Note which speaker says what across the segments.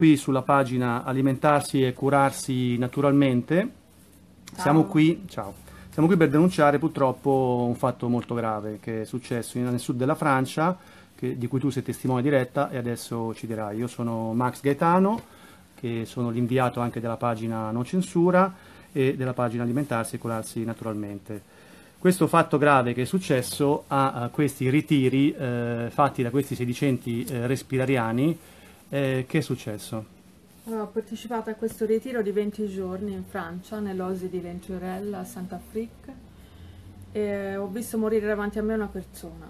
Speaker 1: Qui sulla pagina Alimentarsi e curarsi naturalmente. Siamo qui, ciao. Siamo qui per denunciare purtroppo un fatto molto grave che è successo nel sud della Francia, di cui tu sei testimone diretta e adesso ci dirai. Io sono Max Gaetano, che sono l'inviato anche della pagina No Censura e della pagina Alimentarsi e curarsi naturalmente. Questo fatto grave che è successo a questi ritiri fatti da questi sedicenti respirariani. Che è successo?
Speaker 2: Ho partecipato a questo ritiro di 20 giorni in Francia, nell'Osi di Venturelle a Saint-Affrique, e ho visto morire davanti a me una persona.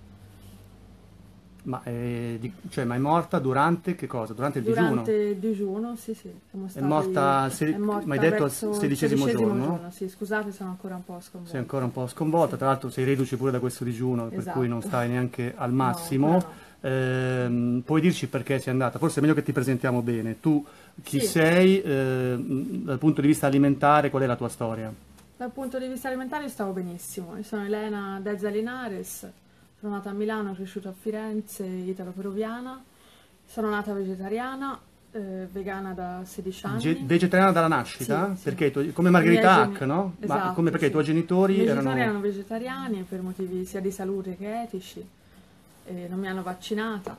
Speaker 1: Ma è morta durante che cosa? Durante il digiuno?
Speaker 2: Durante il digiuno, sì.
Speaker 1: È morta, ma hai detto al sedicesimo giorno?
Speaker 2: Sì, scusate, sono ancora un po' sconvolta.
Speaker 1: Sei ancora un po' sconvolta, sì. Tra l'altro sei reduce pure da questo digiuno,
Speaker 2: esatto.
Speaker 1: Per cui non stai neanche al massimo.
Speaker 2: No.
Speaker 1: Puoi dirci perché sei andata? Forse è meglio che ti presentiamo bene. Tu chi sei dal punto di vista alimentare, qual è la tua storia?
Speaker 2: Dal punto di vista alimentare stavo benissimo. Io sono Elena Dezza Linares, sono nata a Milano, cresciuta a Firenze, italo-peruviana. Sono nata vegetariana, vegana da 16 anni.
Speaker 1: Vegetariana dalla nascita?
Speaker 2: Sì.
Speaker 1: Perché come Margherita Hack, no?
Speaker 2: Esatto,
Speaker 1: Ma perché i tuoi genitori
Speaker 2: erano vegetariani per motivi sia di salute che etici. Non mi hanno vaccinata.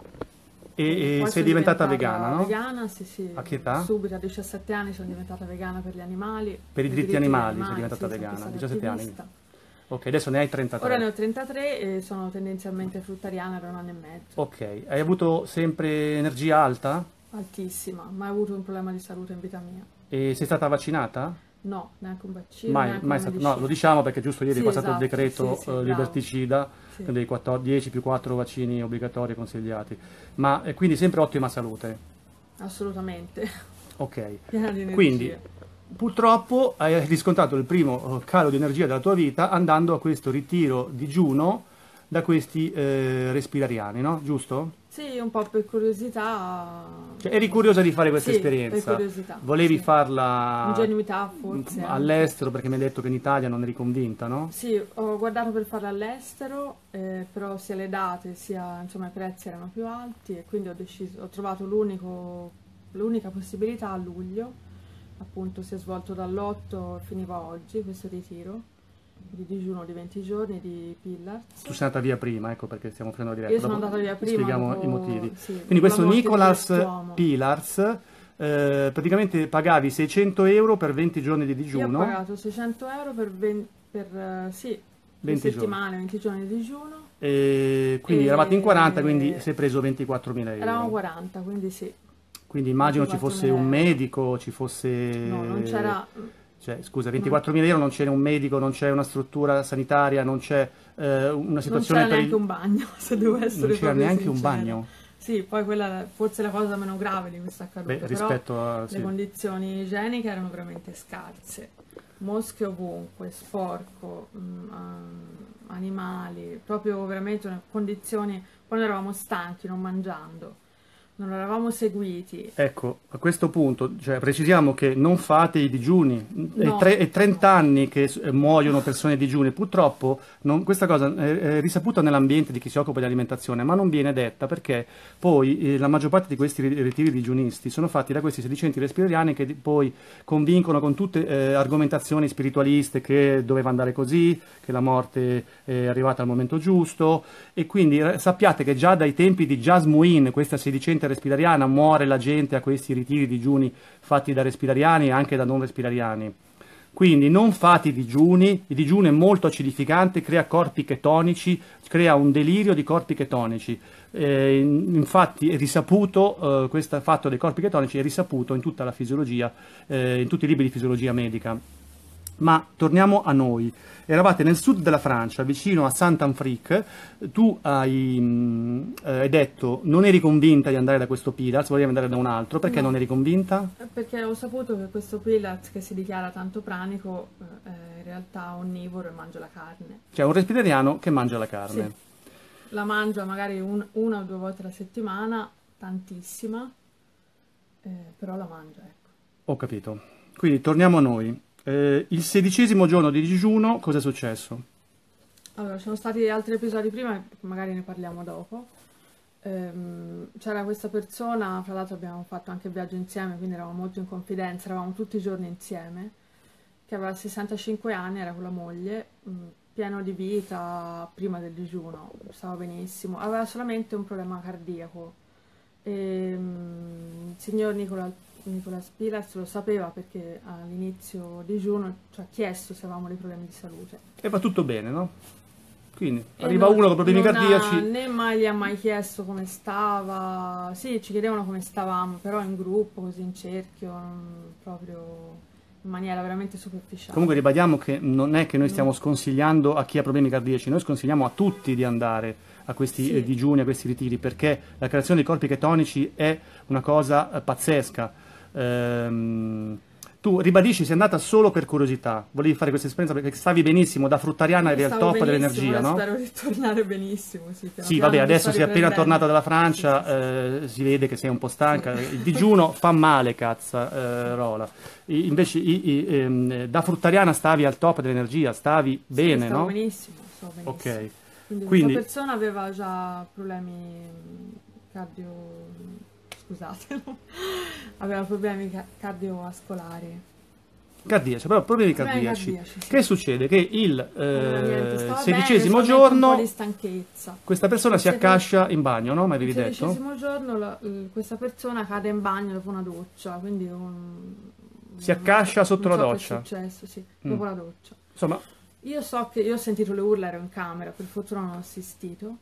Speaker 1: E sei diventata vegana, no?
Speaker 2: Vegana, sì.
Speaker 1: A che età?
Speaker 2: Subito, a 17 anni sono diventata vegana per gli animali.
Speaker 1: Per i diritti animali sei diventata vegana, a 17 anni. Ok, adesso ne hai 33.
Speaker 2: Ora ne ho 33 e sono tendenzialmente fruttariana da 1 anno e mezzo.
Speaker 1: Ok, hai avuto sempre energia alta?
Speaker 2: Altissima, mai avuto un problema di salute in vita mia.
Speaker 1: E sei stata vaccinata?
Speaker 2: No, neanche un vaccino,
Speaker 1: mai stato. No, lo diciamo perché giusto ieri è passato il decreto liberticida, dei 10 più 4 vaccini obbligatori consigliati, ma quindi sempre ottima salute?
Speaker 2: Assolutamente.
Speaker 1: Ok,
Speaker 2: piena di energia.
Speaker 1: Quindi purtroppo hai riscontrato il primo calo di energia della tua vita andando a questo ritiro digiuno da questi respirariani, no? Giusto?
Speaker 2: Sì, un po' per curiosità.
Speaker 1: Cioè, eri curiosa di fare questa
Speaker 2: sì,
Speaker 1: esperienza?
Speaker 2: Per curiosità.
Speaker 1: Volevi farla
Speaker 2: ingenuità forse
Speaker 1: all'estero perché mi hai detto che in Italia non eri convinta, no?
Speaker 2: Sì, ho guardato per farla all'estero, però sia le date sia insomma i prezzi erano più alti e quindi ho trovato l'unica possibilità a luglio, appunto si è svolto dall'8 finiva oggi questo ritiro di digiuno di 20 giorni di Pillars.
Speaker 1: Tu sei andata via prima, ecco perché stiamo facendo la diretta.
Speaker 2: Io sono andata via prima.
Speaker 1: Spieghiamo i motivi.
Speaker 2: Sì,
Speaker 1: quindi questo Nicolas Pillars, praticamente pagavi 600 euro per 20 giorni di digiuno.
Speaker 2: Io ho pagato 600 euro per 20 settimane, 20 giorni di digiuno.
Speaker 1: Quindi eravate in 40, quindi si è preso 24.000 euro.
Speaker 2: Eravamo 40, quindi sì.
Speaker 1: Quindi immagino ci fosse un medico, ci fosse...
Speaker 2: No, non c'era...
Speaker 1: Cioè, scusa, 24.000 euro non c'è un medico, non c'è una struttura sanitaria, non c'è una situazione...
Speaker 2: Non c'era neanche un bagno, se devo essere
Speaker 1: Non c'era neanche un bagno?
Speaker 2: Sì, poi quella forse è la cosa meno grave di questa accaduto,
Speaker 1: rispetto
Speaker 2: a... le condizioni igieniche erano veramente scarse. Mosche ovunque, sporco, animali, proprio veramente una condizioni... Quando eravamo stanchi, non mangiando. Non eravamo seguiti.
Speaker 1: Ecco, a questo punto, cioè, precisiamo che non fate i digiuni,
Speaker 2: no.
Speaker 1: È 30 anni che muoiono persone digiuni, purtroppo questa cosa è risaputa nell'ambiente di chi si occupa di alimentazione, ma non viene detta perché poi la maggior parte di questi ritiri digiunisti sono fatti da questi sedicenti respirariani che poi convincono con tutte argomentazioni spiritualiste che doveva andare così, che la morte è arrivata al momento giusto e quindi sappiate che già dai tempi di Jasmuin, questa sedicente respirariana, muore la gente a questi ritiri digiuni fatti da respirariani e anche da non respirariani. Quindi non fate i digiuni, il digiuno è molto acidificante, crea corpi chetonici, crea un delirio di corpi chetonici. Infatti è risaputo, questo fatto dei corpi chetonici è risaputo in tutta la fisiologia, in tutti i libri di fisiologia medica. Ma torniamo a noi. Eravate nel sud della Francia, vicino a Saint-Affrique. Tu hai detto non eri convinta di andare da questo Pillars, volevi andare da un altro. Perché non eri convinta?
Speaker 2: Perché ho saputo che questo Pillars, che si dichiara tanto pranico, è in realtà onnivoro e mangia la carne.
Speaker 1: Cioè un respirariano che mangia la carne.
Speaker 2: Sì. La mangia magari una o due volte alla settimana, tantissima, però la mangia, ecco.
Speaker 1: Ho capito. Quindi torniamo a noi. Il 16° giorno di digiuno, cosa è successo?
Speaker 2: Allora, ci sono stati altri episodi prima, magari ne parliamo dopo. C'era questa persona, fra l'altro abbiamo fatto anche il viaggio insieme, quindi eravamo molto in confidenza, eravamo tutti i giorni insieme, che aveva 65 anni, era con la moglie, pieno di vita prima del digiuno, stava benissimo, aveva solamente un problema cardiaco. Il signor Nicola Spilaz lo sapeva perché all'inizio digiuno ci ha chiesto se avevamo dei problemi di salute.
Speaker 1: E va tutto bene, no? Quindi
Speaker 2: E
Speaker 1: arriva uno con problemi cardiaci.
Speaker 2: né mai gli ha mai chiesto come stava. Sì, ci chiedevano come stavamo, però in gruppo, così in cerchio, proprio in maniera veramente superficiale.
Speaker 1: Comunque ribadiamo che non è che noi stiamo sconsigliando a chi ha problemi cardiaci, noi sconsigliamo a tutti di andare a questi
Speaker 2: Sì.
Speaker 1: digiuni, a questi ritiri, perché la creazione dei corpi chetonici è una cosa pazzesca. Tu ribadisci, sei andata solo per curiosità, volevi fare questa esperienza perché stavi benissimo, da fruttariana eri al
Speaker 2: Stavo
Speaker 1: top
Speaker 2: benissimo,
Speaker 1: dell'energia,
Speaker 2: ora
Speaker 1: no?
Speaker 2: spero di tornare benissimo. Sì, piano
Speaker 1: Sì,
Speaker 2: piano
Speaker 1: vabbè,
Speaker 2: mi
Speaker 1: adesso
Speaker 2: sto
Speaker 1: sei appena
Speaker 2: riprendendo.
Speaker 1: tornata dalla Francia,
Speaker 2: Sì, sì.
Speaker 1: si vede che sei un po' stanca. Il digiuno fa male, cazza, Rola. Invece da fruttariana stavi al top dell'energia, stavi
Speaker 2: Sì,
Speaker 1: bene,
Speaker 2: stavo
Speaker 1: no?
Speaker 2: benissimo, stavo benissimo.
Speaker 1: Ok.
Speaker 2: Quindi
Speaker 1: Quindi,
Speaker 2: questa persona aveva già problemi cardio... scusate, aveva problemi cardiovascolari.
Speaker 1: cardiaci, però problemi
Speaker 2: Problemi
Speaker 1: cardiaci.
Speaker 2: cardiaci, sì.
Speaker 1: Che succede? Che il
Speaker 2: Allora, niente, stava bene,
Speaker 1: 16°
Speaker 2: solamente un po'
Speaker 1: giorno
Speaker 2: di stanchezza.
Speaker 1: questa persona si
Speaker 2: Il sedi-
Speaker 1: accascia in bagno, no? Mi avevi
Speaker 2: Il
Speaker 1: detto?
Speaker 2: 16° giorno questa persona cade in bagno dopo una doccia, quindi
Speaker 1: Si accascia sotto
Speaker 2: non
Speaker 1: la
Speaker 2: so
Speaker 1: doccia.
Speaker 2: che è successo, sì, dopo la doccia.
Speaker 1: Insomma,
Speaker 2: Io so che io ho sentito le urla, ero in camera, per fortuna non ho assistito.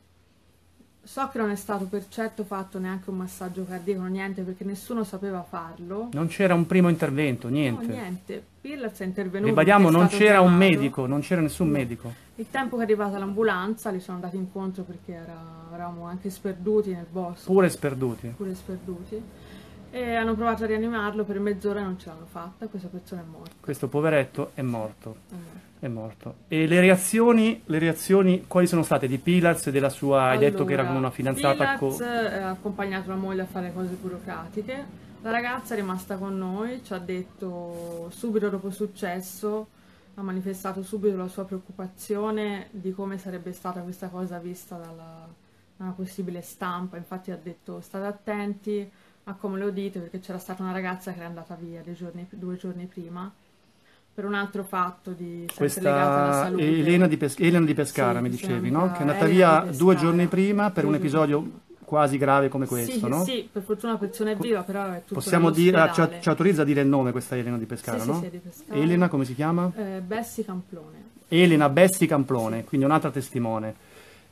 Speaker 2: So che non è stato per certo fatto neanche un massaggio cardiaco, niente, perché nessuno sapeva farlo.
Speaker 1: non c'era un primo intervento,
Speaker 2: No,
Speaker 1: niente.
Speaker 2: niente. Pillas è intervenuto.
Speaker 1: Ribadiamo,
Speaker 2: perché è
Speaker 1: non
Speaker 2: stato
Speaker 1: c'era un
Speaker 2: chiamato.
Speaker 1: medico, non c'era nessun
Speaker 2: No.
Speaker 1: medico.
Speaker 2: Il tempo che è arrivata l'ambulanza, li sono andati incontro perché eravamo anche sperduti nel bosco,
Speaker 1: Pure sperduti.
Speaker 2: pure sperduti. E hanno provato a rianimarlo per mezz'ora e non ce l'hanno fatta. Questa persona è morta.
Speaker 1: Questo poveretto è morto.
Speaker 2: Allora.
Speaker 1: È morto. E le reazioni quali sono state di Pilaz e della sua... Hai detto che era con una fidanzata...
Speaker 2: Pilaz ha accompagnato la moglie a fare cose burocratiche. La ragazza è rimasta con noi, ci ha detto subito dopo successo, ha manifestato subito la sua preoccupazione di come sarebbe stata questa cosa vista da una possibile stampa. Infatti ha detto state attenti a come lo dite, perché c'era stata una ragazza che era andata via 2 giorni prima per un altro fatto sempre legato alla
Speaker 1: Questa
Speaker 2: salute.
Speaker 1: Elena di Pescara,
Speaker 2: Sì,
Speaker 1: mi
Speaker 2: si
Speaker 1: dicevi,
Speaker 2: chiama
Speaker 1: no? Che è andata
Speaker 2: Elena
Speaker 1: via
Speaker 2: di
Speaker 1: 2
Speaker 2: Pescara.
Speaker 1: giorni prima per
Speaker 2: 2
Speaker 1: un
Speaker 2: giorni
Speaker 1: episodio
Speaker 2: prima.
Speaker 1: quasi grave come questo,
Speaker 2: Sì,
Speaker 1: no?
Speaker 2: sì, per fortuna la persona è viva, però è tutto
Speaker 1: Possiamo dire,
Speaker 2: nell'ospedale.
Speaker 1: ci autorizza a dire il nome questa Elena di Pescara,
Speaker 2: Sì,
Speaker 1: no?
Speaker 2: sì, sì, di Pescara.
Speaker 1: Elena, come si chiama?
Speaker 2: Bessi Camplone.
Speaker 1: Elena Bessi Camplone, quindi un'altra testimone.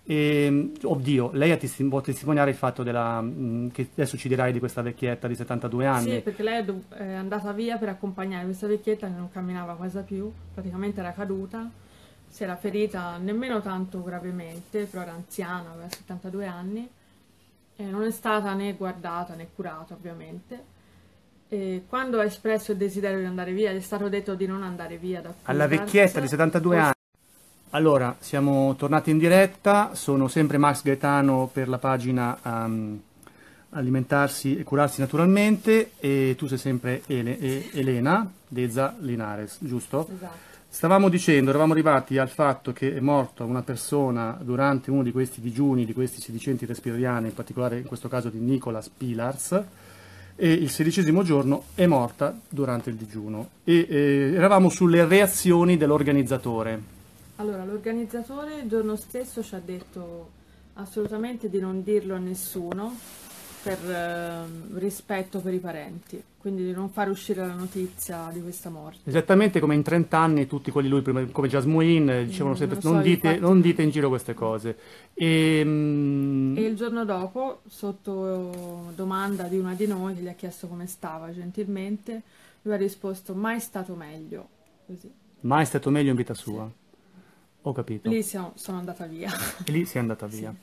Speaker 1: Oddio, lei può testimoniare il fatto che adesso ci dirai di questa vecchietta di 72 anni.
Speaker 2: Sì, perché lei è andata via per accompagnare questa vecchietta che non camminava quasi più, praticamente era caduta, si era ferita nemmeno tanto gravemente, però era anziana, aveva 72 anni, e non è stata né guardata né curata ovviamente. E quando ha espresso il desiderio di andare via, gli è stato detto di non andare via da
Speaker 1: Alla
Speaker 2: Pilaz.
Speaker 1: vecchietta di 72 anni. Allora, siamo tornati in diretta, sono sempre Max Gaetano per la pagina Alimentarsi e Curarsi Naturalmente e tu sei sempre Elena Deza Linares, giusto?
Speaker 2: Esatto.
Speaker 1: Eravamo arrivati al fatto che è morta una persona durante uno di questi digiuni, di questi sedicenti respirariani, in particolare in questo caso di Nicolas Pilars, e il 16° giorno è morta durante il digiuno. Eravamo sulle reazioni dell'organizzatore.
Speaker 2: Allora, l'organizzatore il giorno stesso ci ha detto assolutamente di non dirlo a nessuno per rispetto per i parenti, quindi di non far uscire la notizia di questa morte.
Speaker 1: Esattamente come in 30 anni tutti quelli lui, prima, come Jasmine, dicevano sempre
Speaker 2: non lo so, infatti.
Speaker 1: non dite in giro queste cose.
Speaker 2: E il giorno dopo, sotto domanda di una di noi che gli ha chiesto come stava gentilmente, lui ha risposto mai stato meglio, così.
Speaker 1: Mai è stato meglio in vita sua. Ho capito.
Speaker 2: Lì sono andata via.
Speaker 1: E lì si è andata via.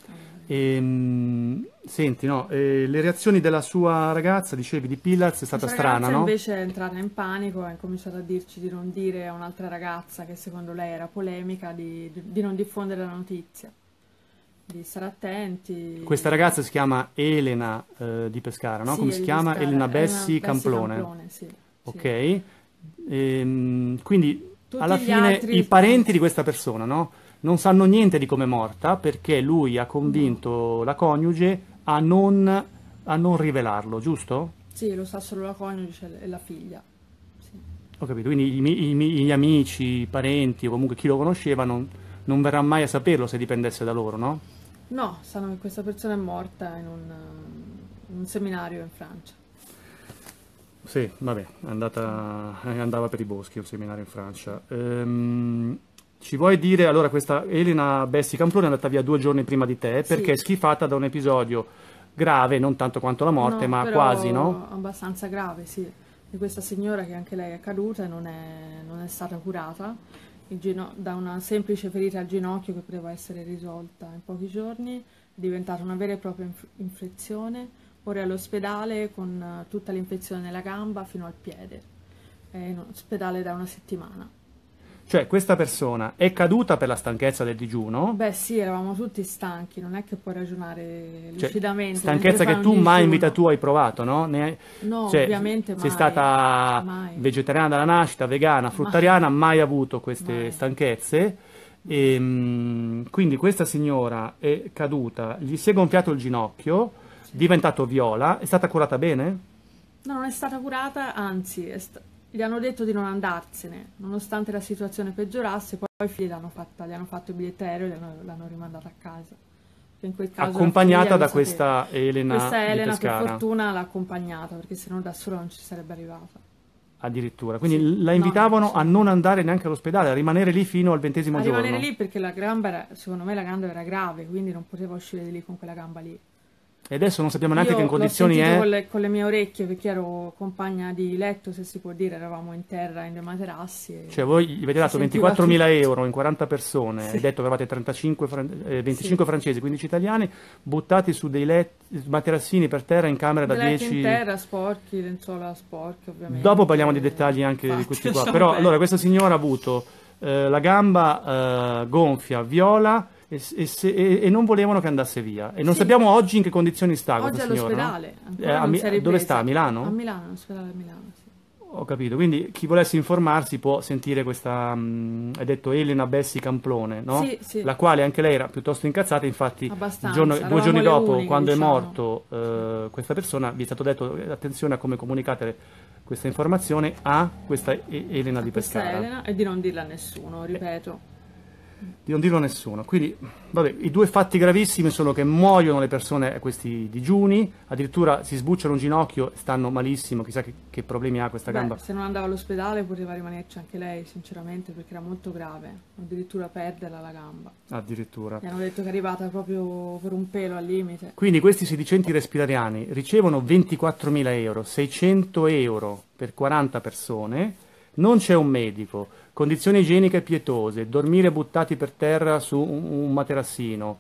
Speaker 2: Sì.
Speaker 1: Senti, no, le reazioni della sua ragazza, dicevi, di Pilaz è stata
Speaker 2: Questa
Speaker 1: strana,
Speaker 2: ragazza
Speaker 1: no?
Speaker 2: invece è entrata in panico e ha cominciato a dirci di non dire a un'altra ragazza che secondo lei era polemica, di non diffondere la notizia, di stare attenti.
Speaker 1: Questa ragazza si chiama Elena di Pescara, no?
Speaker 2: Sì,
Speaker 1: Come si
Speaker 2: di
Speaker 1: chiama?
Speaker 2: Pescara.
Speaker 1: Elena
Speaker 2: Elena
Speaker 1: Bessi Camplone.
Speaker 2: sì, sì.
Speaker 1: Ok. Quindi
Speaker 2: Tutti
Speaker 1: alla
Speaker 2: gli
Speaker 1: fine
Speaker 2: altri-
Speaker 1: i parenti di questa persona, no? Non sanno niente di come è morta perché lui ha convinto la coniuge a non rivelarlo, giusto?
Speaker 2: Sì, lo sa solo la coniuge e la figlia. Sì.
Speaker 1: Ho capito, quindi gli amici, i parenti o comunque chi lo conosceva non verrà mai a saperlo se dipendesse da loro, no?
Speaker 2: No, sanno che questa persona è morta in un seminario in Francia.
Speaker 1: Sì, vabbè, andava per i boschi, un seminario in Francia. Ci vuoi dire, allora, questa Elena Bessi Camplone è andata via 2 giorni prima di te perché è
Speaker 2: Sì.
Speaker 1: schifata da un episodio grave, non tanto quanto la morte,
Speaker 2: No,
Speaker 1: ma
Speaker 2: però
Speaker 1: quasi, no?
Speaker 2: abbastanza grave, sì. Di questa signora che anche lei è caduta e non è stata curata da una semplice ferita al ginocchio che poteva essere risolta in pochi giorni, è diventata una vera e propria infezione. Ora è all'ospedale con tutta l'infezione nella gamba fino al piede. È in ospedale da una settimana.
Speaker 1: Cioè, questa persona è caduta per la stanchezza del digiuno,
Speaker 2: Beh sì, eravamo tutti stanchi, non è che puoi ragionare
Speaker 1: cioè,
Speaker 2: lucidamente
Speaker 1: stanchezza
Speaker 2: mentre fai
Speaker 1: che
Speaker 2: un
Speaker 1: tu mai in vita
Speaker 2: digiuno.
Speaker 1: tua hai provato, no?
Speaker 2: No,
Speaker 1: Cioè,
Speaker 2: ovviamente
Speaker 1: sei
Speaker 2: mai,
Speaker 1: stata
Speaker 2: mai,
Speaker 1: vegetariana dalla nascita, vegana,
Speaker 2: mai,
Speaker 1: fruttariana, mai avuto queste
Speaker 2: mai.
Speaker 1: stanchezze. Quindi questa signora è caduta, gli si è gonfiato il ginocchio,
Speaker 2: Sì.
Speaker 1: diventato viola, è stata curata bene?
Speaker 2: No, non è stata curata, anzi, gli hanno detto di non andarsene, nonostante la situazione peggiorasse, poi i figli gli hanno fatto il biglietto aereo e l'hanno rimandata a casa. Che in quel caso la
Speaker 1: Accompagnata
Speaker 2: famiglia lo
Speaker 1: da
Speaker 2: sapeva.
Speaker 1: questa Elena
Speaker 2: Questa
Speaker 1: di
Speaker 2: Elena, per
Speaker 1: Pescara,
Speaker 2: fortuna, l'ha accompagnata, perché se no da sola non ci sarebbe arrivata.
Speaker 1: addirittura.
Speaker 2: Sì,
Speaker 1: Quindi la
Speaker 2: no, no,
Speaker 1: invitavano a non
Speaker 2: assolutamente.
Speaker 1: andare neanche all'ospedale, a rimanere lì fino al 20°
Speaker 2: A rimanere
Speaker 1: giorno.
Speaker 2: lì perché la gamba secondo me la gamba era grave, quindi non poteva uscire di lì con quella gamba lì.
Speaker 1: E adesso non sappiamo neanche che in
Speaker 2: Io l'ho
Speaker 1: condizioni
Speaker 2: sentito
Speaker 1: è.
Speaker 2: con le mie orecchie perché ero compagna di letto, se si può dire, eravamo in terra in dei materassi
Speaker 1: Cioè
Speaker 2: e
Speaker 1: voi gli avete
Speaker 2: si
Speaker 1: dato
Speaker 2: sentiva
Speaker 1: 24.000
Speaker 2: tutto.
Speaker 1: euro in 40 persone,
Speaker 2: Sì,
Speaker 1: hai detto che avevate 25
Speaker 2: sì.
Speaker 1: francesi, 15 italiani, buttati su dei materassini per terra in camera da
Speaker 2: Dei letti in
Speaker 1: 10.
Speaker 2: terra, sporchi, lenzuola sporche
Speaker 1: Dopo parliamo di
Speaker 2: ovviamente.
Speaker 1: dettagli anche di
Speaker 2: Infatti,
Speaker 1: questi qua.
Speaker 2: lasciamo
Speaker 1: Però allora
Speaker 2: perdere.
Speaker 1: questa signora ha avuto la gamba gonfia, viola e non volevano che andasse via. E non
Speaker 2: Sì,
Speaker 1: sappiamo oggi in che condizioni sta questa
Speaker 2: oggi è
Speaker 1: signora, no?
Speaker 2: all'ospedale, ancora non si è
Speaker 1: Dove sta? A
Speaker 2: ripresa. A
Speaker 1: Milano?
Speaker 2: Milano, all'ospedale a Milano, sì.
Speaker 1: Ho capito, quindi chi volesse informarsi può sentire questa, hai detto Elena Bessi Camplone, no?
Speaker 2: Sì, sì,
Speaker 1: La quale anche lei era piuttosto incazzata, infatti
Speaker 2: abbastanza.
Speaker 1: 2 giorni
Speaker 2: Eravamo le
Speaker 1: dopo,
Speaker 2: uniche,
Speaker 1: quando è
Speaker 2: diciamo.
Speaker 1: morto
Speaker 2: Sì.
Speaker 1: questa persona, vi è stato detto attenzione a come comunicate questa informazione a questa Elena
Speaker 2: A
Speaker 1: di
Speaker 2: questa
Speaker 1: Pescara.
Speaker 2: Elena e di non dirla a nessuno, ripeto.
Speaker 1: Di non dirlo a nessuno. Quindi, vabbè, i 2 fatti gravissimi sono che muoiono le persone a questi digiuni, addirittura si sbucciano un ginocchio, stanno malissimo, chissà che problemi ha questa
Speaker 2: Beh,
Speaker 1: gamba.
Speaker 2: se non andava all'ospedale poteva rimanerci anche lei, sinceramente, perché era molto grave, addirittura perderla la gamba.
Speaker 1: Addirittura.
Speaker 2: Gli hanno detto che è arrivata proprio per un pelo al limite.
Speaker 1: Quindi questi sedicenti respirariani ricevono 24.000 euro, 600 euro per 40 persone, non c'è un medico, condizioni igieniche pietose, dormire buttati per terra su un materassino,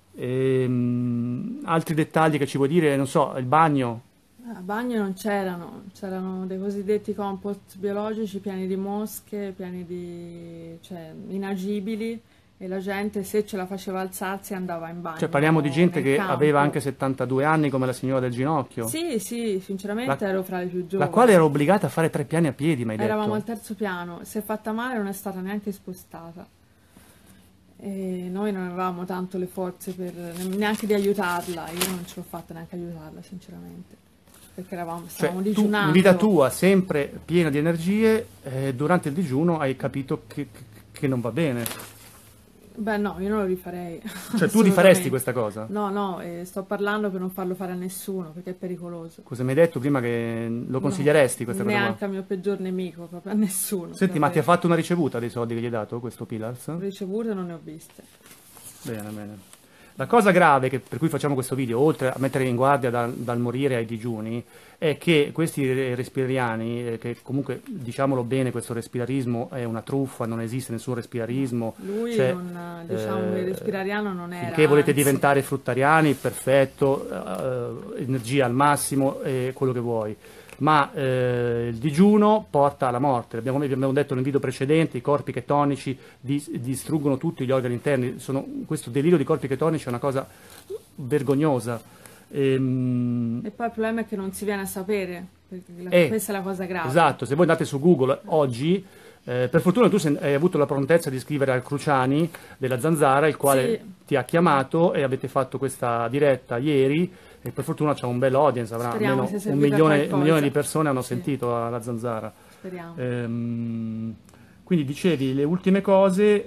Speaker 1: altri dettagli che ci vuoi dire, non so, il bagno.
Speaker 2: A bagno non c'erano dei cosiddetti compost biologici pieni di mosche, cioè, inagibili, e la gente se ce la faceva alzarsi andava in
Speaker 1: Cioè parliamo di
Speaker 2: bagno
Speaker 1: gente
Speaker 2: nel
Speaker 1: che aveva
Speaker 2: campo.
Speaker 1: anche 72 anni come la signora del ginocchio,
Speaker 2: Sì, sì,
Speaker 1: la,
Speaker 2: sinceramente ero fra le più
Speaker 1: la quale era
Speaker 2: giovani.
Speaker 1: obbligata a fare 3 piani a piedi, mi hai
Speaker 2: Eravamo al
Speaker 1: detto.
Speaker 2: terzo piano, si è fatta male e non è stata neanche spostata. E noi non avevamo tanto le forze neanche di aiutarla, io non ce l'ho fatta neanche aiutarla, sinceramente, perché
Speaker 1: Cioè,
Speaker 2: stavamo
Speaker 1: tu in vita
Speaker 2: digiunando.
Speaker 1: tua, sempre piena di energie, durante il digiuno hai capito che non va bene.
Speaker 2: Beh, no, io non lo rifarei,
Speaker 1: Cioè, tu rifaresti
Speaker 2: assolutamente.
Speaker 1: questa cosa?
Speaker 2: No, no, sto parlando per non farlo fare a nessuno, perché è pericoloso.
Speaker 1: Cosa mi hai detto prima che lo
Speaker 2: No,
Speaker 1: consiglieresti questa cosa qua?
Speaker 2: neanche al mio peggior nemico, proprio a nessuno,
Speaker 1: Senti, ma ti ha
Speaker 2: davvero.
Speaker 1: fatto una ricevuta dei soldi che gli hai dato questo Pillars?
Speaker 2: Ricevute non ne ho viste.
Speaker 1: Bene, bene. La cosa grave per cui facciamo questo video, oltre a mettere in guardia dal morire ai digiuni, è che questi respirariani, che comunque diciamolo bene, questo respirarismo è una truffa, non esiste nessun respirarismo.
Speaker 2: Lui,
Speaker 1: Cioè,
Speaker 2: non, diciamo, il respirariano non era,
Speaker 1: finché volete
Speaker 2: anzi.
Speaker 1: diventare fruttariani, perfetto, energia al massimo, quello che vuoi. Ma il digiuno porta alla morte. Abbiamo detto nel video precedente, i corpi chetonici distruggono tutti gli organi interni. Questo delirio di corpi chetonici è una cosa vergognosa.
Speaker 2: E poi il problema è che non si viene a sapere, perché questa è la cosa grave.
Speaker 1: Esatto, se voi andate su Google oggi, per fortuna tu hai avuto la prontezza di scrivere al Cruciani della Zanzara, il quale
Speaker 2: Sì,
Speaker 1: ti ha chiamato e avete fatto questa diretta ieri, E per fortuna c'ha un bel audience, avrà
Speaker 2: Speriamo
Speaker 1: almeno
Speaker 2: sia
Speaker 1: un
Speaker 2: servita a
Speaker 1: milione, un
Speaker 2: qualcosa.
Speaker 1: milione di persone hanno
Speaker 2: Sì.
Speaker 1: sentito la zanzara.
Speaker 2: Speriamo.
Speaker 1: Quindi dicevi le ultime cose,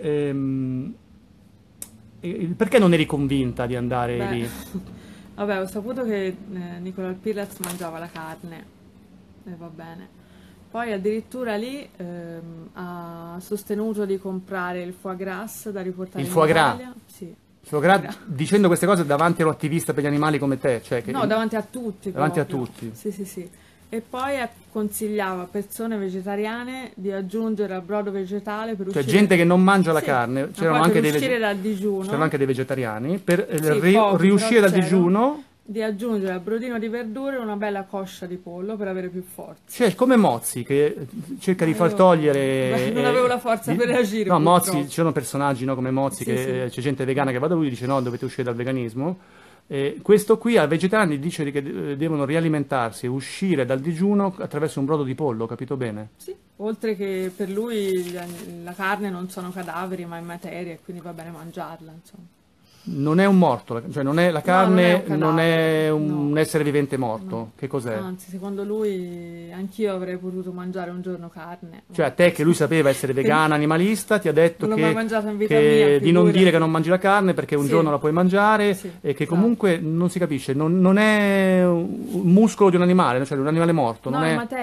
Speaker 1: perché non eri convinta di andare
Speaker 2: Beh,
Speaker 1: lì?
Speaker 2: vabbè, ho saputo che Nicola Pirez mangiava la carne, e va bene. Poi addirittura lì ha sostenuto di comprare il foie gras da riportare
Speaker 1: Il
Speaker 2: in
Speaker 1: foie gras?
Speaker 2: Italia. Sì.
Speaker 1: Dicendo queste cose davanti a un attivista per gli animali come te, cioè che
Speaker 2: No, davanti a tutti
Speaker 1: davanti a
Speaker 2: proprio.
Speaker 1: tutti.
Speaker 2: Sì, sì, sì. E poi consigliava a persone vegetariane di aggiungere al brodo vegetale per
Speaker 1: Cioè
Speaker 2: uscire...
Speaker 1: gente che non mangia la
Speaker 2: Sì,
Speaker 1: carne,
Speaker 2: ma poi per uscire dal digiuno,
Speaker 1: c'erano anche dei vegetariani, per
Speaker 2: sì, pochi,
Speaker 1: riuscire
Speaker 2: però
Speaker 1: dal digiuno,
Speaker 2: di aggiungere al brodino di verdure una bella coscia di pollo per avere più forza.
Speaker 1: cioè come Mozzi che cerca di
Speaker 2: Ma
Speaker 1: far
Speaker 2: io-
Speaker 1: togliere...
Speaker 2: non avevo la forza per reagire,
Speaker 1: No, Mozzi,
Speaker 2: purtroppo.
Speaker 1: ci sono personaggi, no, come Mozzi,
Speaker 2: Sì,
Speaker 1: che
Speaker 2: sì.
Speaker 1: c'è gente vegana che va da lui e dice no, dovete uscire dal veganismo. Questo qui ai vegetariani dice che devono rialimentarsi e uscire dal digiuno attraverso un brodo di pollo, ho capito bene?
Speaker 2: Sì, oltre che per lui la carne non sono cadaveri ma è materia e quindi va bene mangiarla, insomma.
Speaker 1: Non è un morto, cioè non è la
Speaker 2: No, non è
Speaker 1: carne,
Speaker 2: un cadavere,
Speaker 1: non è un
Speaker 2: no.
Speaker 1: essere vivente morto.
Speaker 2: No.
Speaker 1: Che cos'è?
Speaker 2: Anzi, secondo lui anch'io avrei potuto mangiare un giorno carne.
Speaker 1: Cioè a te che lui sapeva essere vegana, animalista, ti ha detto
Speaker 2: Non l'ho mai mangiata in vita
Speaker 1: che
Speaker 2: mia,
Speaker 1: di non dire
Speaker 2: figurati.
Speaker 1: che non mangi la carne perché un
Speaker 2: Sì.
Speaker 1: giorno la puoi mangiare
Speaker 2: Sì,
Speaker 1: e che
Speaker 2: esatto.
Speaker 1: comunque non si capisce, non è un muscolo di un animale, cioè di un animale morto,
Speaker 2: No,
Speaker 1: non
Speaker 2: è
Speaker 1: è...
Speaker 2: materia.